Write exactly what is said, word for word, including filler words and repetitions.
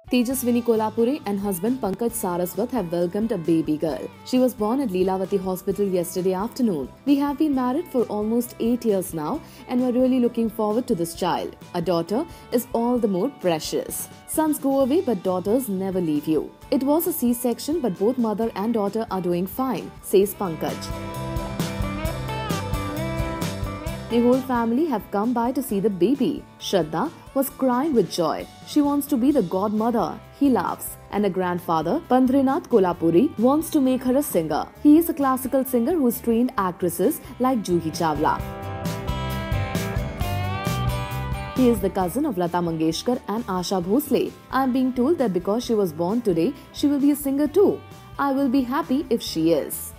Tejaswini Kolhapure and husband Pankaj Saraswat have welcomed a baby girl. She was born at Leelavati Hospital yesterday afternoon. We have been married for almost eight years now and we're really looking forward to this child. A daughter is all the more precious. Sons go away but daughters never leave you. It was a C-section but both mother and daughter are doing fine, says Pankaj. The whole family have come by to see the baby. Shraddha was crying with joy. She wants to be the godmother. He laughs. And the grandfather, Pandrinath Kolhapuri, wants to make her a singer. He is a classical singer who has trained actresses like Juhi Chawla. He is the cousin of Lata Mangeshkar and Asha Bhosle. I am being told that because she was born today, she will be a singer too. I will be happy if she is.